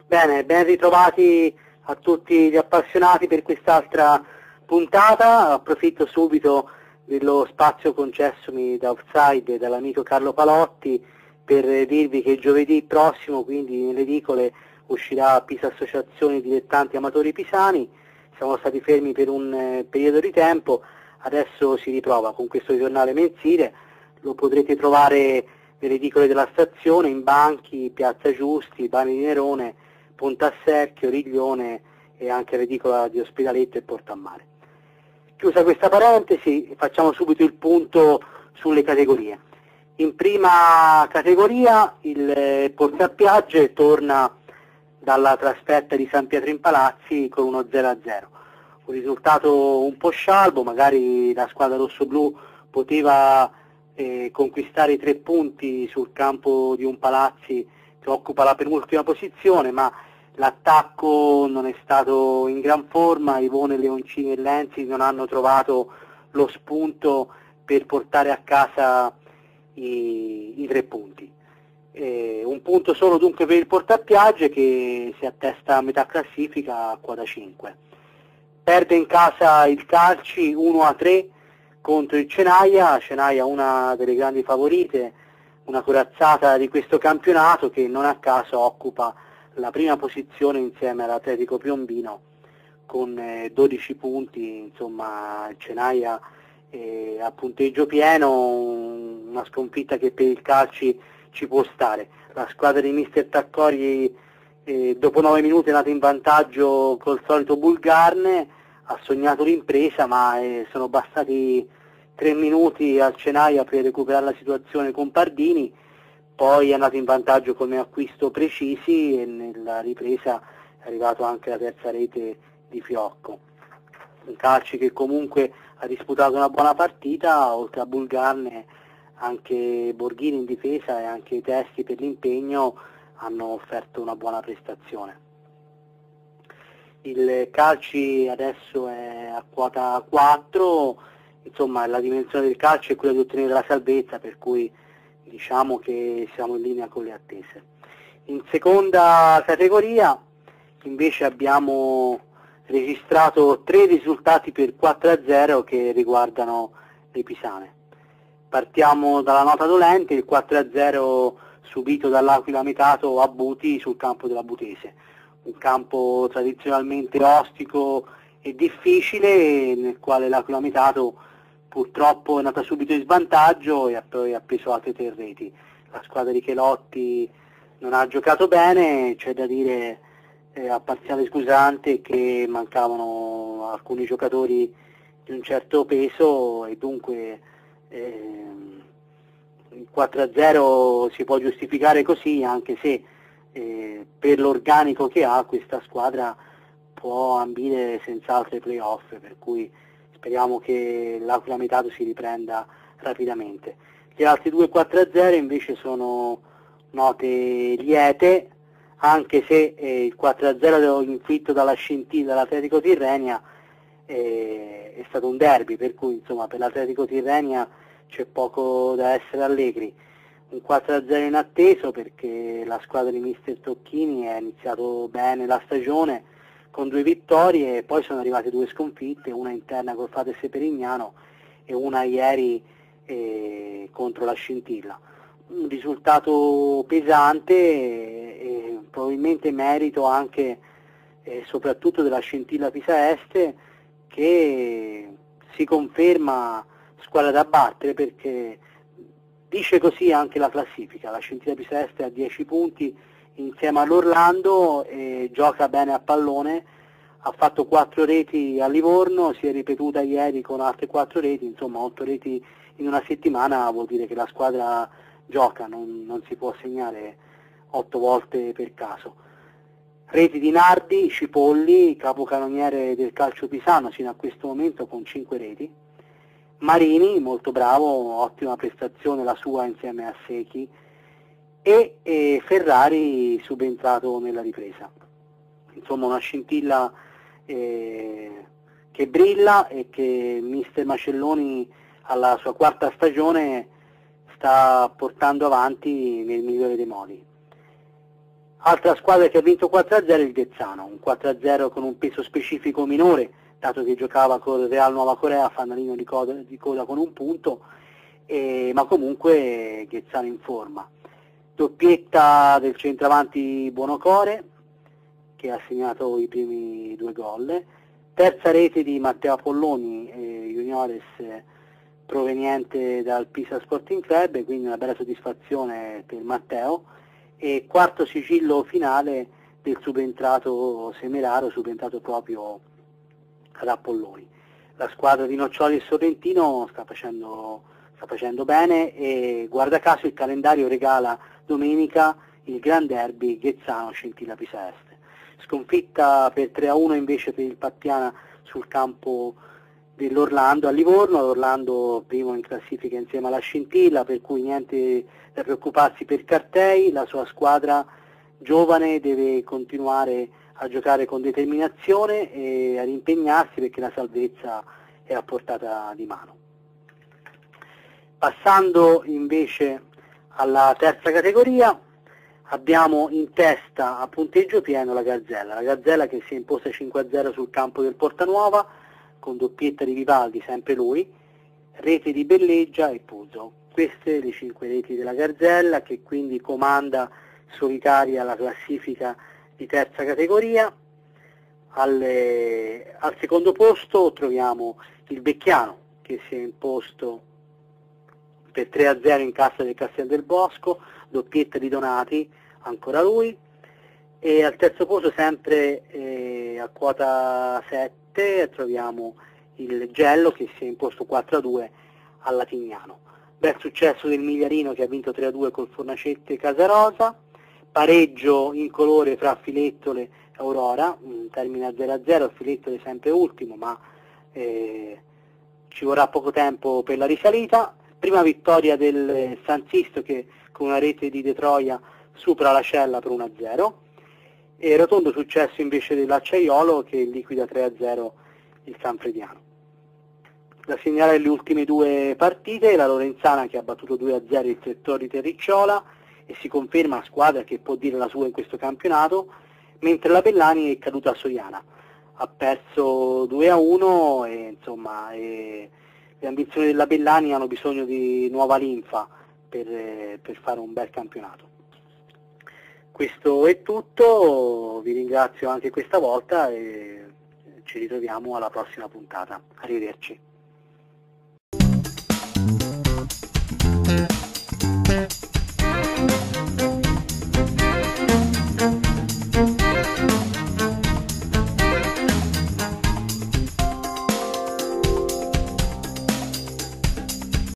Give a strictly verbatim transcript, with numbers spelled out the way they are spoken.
Bene, ben ritrovati a tutti gli appassionati per quest'altra puntata. Approfitto subito dello spazio concessomi da Offside dall'amico Carlo Palotti per dirvi che giovedì prossimo, quindi nelle edicole, uscirà Pisa Associazione Dilettanti Amatori Pisani. Siamo stati fermi per un eh, periodo di tempo, adesso si riprova con questo giornale mensile, lo potrete trovare nelle edicole della stazione, in banchi, Piazza Giusti, Bani di Nerone, Pontasserchio, Riglione e anche l'edicola di Ospedaletto e Portammare. Chiusa questa parentesi, facciamo subito il punto sulle categorie. In prima categoria il Portaspiagge torna dalla trasferta di San Pietro in Palazzi con uno zero a zero. Un risultato un po' scialbo, magari la squadra rossoblù poteva eh, conquistare i tre punti sul campo di un Palazzi che occupa la penultima posizione, ma l'attacco non è stato in gran forma, Ivone, Leoncini e Lenzi non hanno trovato lo spunto per portare a casa i, i tre punti. Eh, un punto solo dunque per il Portaspiagge che si attesta a metà classifica a quota cinque. Perde in casa il Calci uno a tre contro il Cenaia, Cenaia una delle grandi favorite, una corazzata di questo campionato che non a caso occupa la prima posizione insieme all'Atletico Piombino con eh, dodici punti, insomma il Cenaia eh, a punteggio pieno, una sconfitta che per il Calci ci può stare. La squadra di mister Taccori eh, dopo nove minuti è andata in vantaggio col solito Bulgarne, ha sognato l'impresa, ma eh, sono bastati tre minuti al Cenaia per recuperare la situazione con Pardini, poi è andato in vantaggio come acquisto precisi e nella ripresa è arrivato anche la terza rete di Fiocco. Un Calci che comunque ha disputato una buona partita, oltre a Bulgarne anche Borghini in difesa e anche i Testi per l'impegno hanno offerto una buona prestazione. Il Calci adesso è a quota quattro, insomma la dimensione del Calci è quella di ottenere la salvezza, per cui diciamo che siamo in linea con le attese. In seconda categoria invece abbiamo registrato tre risultati per quattro a zero che riguardano le pisane. Partiamo dalla nota dolente, il quattro a zero subito dall'Aquila Metato a Buti sul campo della Butese, un campo tradizionalmente ostico e difficile nel quale l'Aquila Metato purtroppo è andata subito in svantaggio e ha poi ha preso altre tre reti. La squadra di Chelotti non ha giocato bene, c'è da dire eh, a parziale scusante che mancavano alcuni giocatori di un certo peso e dunque eh, il quattro a zero si può giustificare così, anche se eh, per l'organico che ha questa squadra può ambire senz'altro ai playoff, per cui speriamo che l'Aquila Metato si riprenda rapidamente. Gli altri due quattro a zero invece sono note liete, anche se eh, il quattro a zero inflitto dalla Scintilla dall'Atletico Tirrenia eh, è stato un derby, per cui insomma per l'Atletico Tirrenia c'è poco da essere allegri. Un quattro a zero inatteso perché la squadra di mister Tocchini ha iniziato bene la stagione con due vittorie e poi sono arrivate due sconfitte, una interna col Fates Perignano e una ieri eh, contro la Scintilla. Un risultato pesante e, e probabilmente merito anche e soprattutto della Scintilla Pisa Est, che si conferma squadra da battere perché dice così anche la classifica. La Scintilla Pisa Est ha dieci punti insieme all'Orlando e gioca bene a pallone, ha fatto quattro reti a Livorno, si è ripetuta ieri con altre quattro reti, insomma otto reti in una settimana vuol dire che la squadra gioca, non, non si può segnare otto volte per caso. Reti di Nardi, Cipolli, capocannoniere del calcio pisano sino a questo momento con cinque reti. Marini, molto bravo, ottima prestazione la sua insieme a Secchi, e, e Ferrari subentrato nella ripresa. Insomma una Scintilla eh, che brilla e che mister Macelloni alla sua quarta stagione sta portando avanti nel migliore dei modi. Altra squadra che ha vinto quattro a zero è il Ghezzano, un quattro a zero con un peso specifico minore, dato che giocava con il Real Nuova Corea, fanalino di coda, di coda con un punto, e, ma comunque Ghezzano in forma. Doppietta del centravanti Buonocore, che ha segnato i primi due gol, terza rete di Matteo Apolloni, eh, juniores eh, proveniente dal Pisa Sporting Club, quindi una bella soddisfazione per Matteo, e quarto sigillo finale del subentrato Semeraro, subentrato proprio ad Apolloni. La squadra di Noccioli e Sorrentino sta facendo, sta facendo bene, e guarda caso il calendario regala domenica il Gran Derby Ghezzano Scintilla Pisa Est. Sconfitta per tre a uno invece per il Pattiana sul campo dell'Orlando a Livorno, l'Orlando primo in classifica insieme alla Scintilla, per cui niente da preoccuparsi per Cartei, la sua squadra giovane deve continuare a giocare con determinazione e ad impegnarsi, perché la salvezza è a portata di mano. Passando invece alla terza categoria, abbiamo in testa a punteggio pieno la Garzella, la Garzella che si è imposta cinque a zero sul campo del Portanuova, con doppietta di Vivaldi, sempre lui, rete di Belleggia e Puzzo. Queste le cinque reti della Garzella, che quindi comanda solitaria la classifica di terza categoria. Alle, al secondo posto troviamo il Becchiano, che si è imposto per tre a zero in casa del Castel del Bosco, doppietta di Donati, ancora lui, e al terzo posto sempre eh, a quota sette troviamo il Gello, che si è imposto quattro a due al Latignano. Bel successo del Migliarino, che ha vinto tre a due col Fornacette Casarosa, pareggio incolore fra Filettole e Aurora, termina zero a zero, Filettole sempre ultimo, ma eh, ci vorrà poco tempo per la risalita. Prima vittoria del San Sisto, che con una rete di De Troia supera la Cella per uno a zero, e rotondo successo invece dell'Acciaiolo, che liquida tre a zero il Sanfrediano. Da segnalare le ultime due partite, la Lorenzana che ha battuto due a zero il Trettori Terricciola e si conferma squadra che può dire la sua in questo campionato, mentre la Bellani è caduta a Soiana, ha perso due a uno e insomma e le ambizioni della Bellani hanno bisogno di nuova linfa per, per fare un bel campionato. Questo è tutto, vi ringrazio anche questa volta e ci ritroviamo alla prossima puntata. Arrivederci.